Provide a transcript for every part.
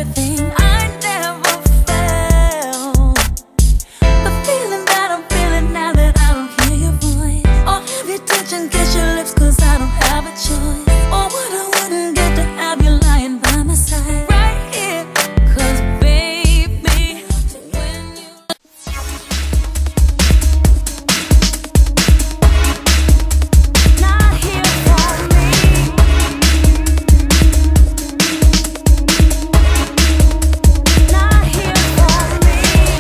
everything I never felt. The feeling that I'm feeling now that I don't hear your voice, or have you touch and kiss your lips, 'cause I don't have a choice. Or what I wouldn't get to have you lying by my side right here, 'cause baby, when you not here for me, not here for me,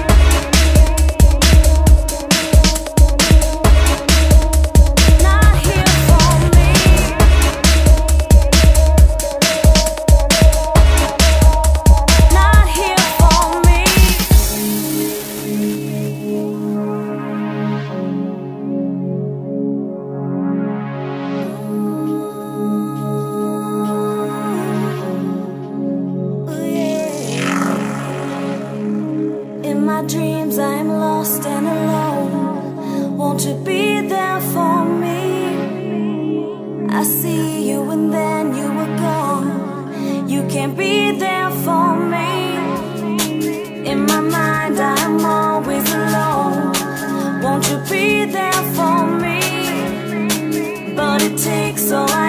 not here for me, not here for me. In my dreams I am lost and alone. Won't you be there for me? I see you and then you were gone. You can't be there for me. In my mind I am always alone. Won't you be there for me? But it takes so